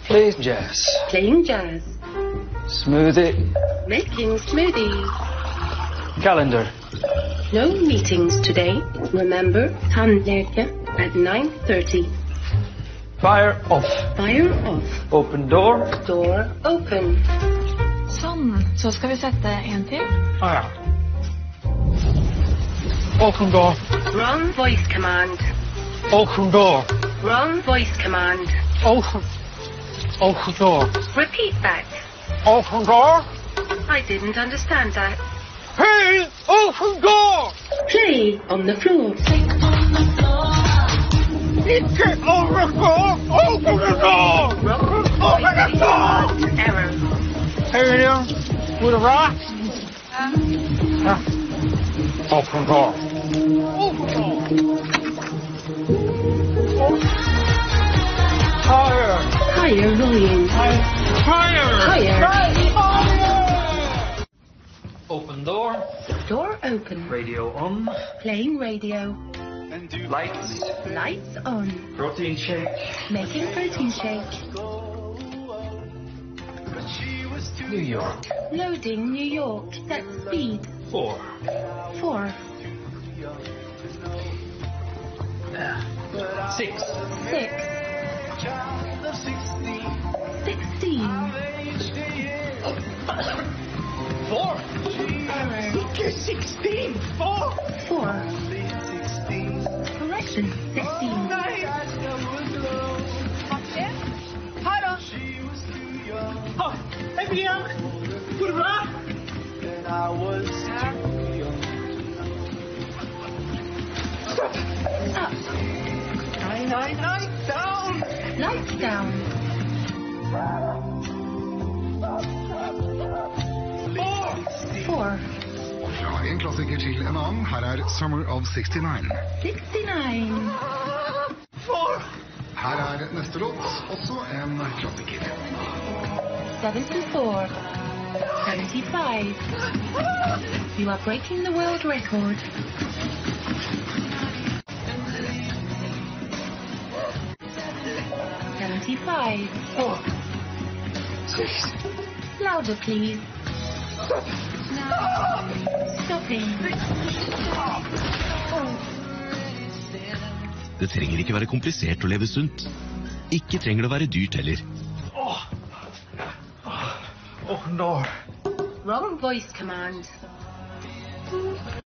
Play jazz. Playing jazz. Smoothie. Making smoothie. Calendar. No meetings today. Remember, tandleke at 9:30. Fire off. Fire off. Open door. Door open. Sånn, så skal vi sette en til. Ja. Open door. Wrong voice command. Open door. Wrong voice command. Open door. Repeat that. Open door. I didn't understand that. Hey, open door. Play on the floor. Ikke open door. Open the door. Wrong Open the door. error. Hey, there. With a rock. Open door. Open door. Higher. Higher volume. Higher. Higher. Open door. Door open. Radio on. Playing radio. Lights. Lights on. Protein shake. Making protein shake. New York. Loading New York. Set speed. 4. 4. 6. 6. 16. 4. Error. 16. 4. 4. Correction. 16. Oh, hey, Liam. Good luck. Up. Nine, down. Lights down. 4. Fra en klassiker til en annen, her er Summer of 69. 69. 4. Her er neste låt, også en klassiker. 74. 75. You are breaking the world record. 75. 6. Louder, please. Stopping. Det trenger ikke være komplisert å leve sunt. Ikke trenger det å være dyrt heller. Open door. Wrong voice command.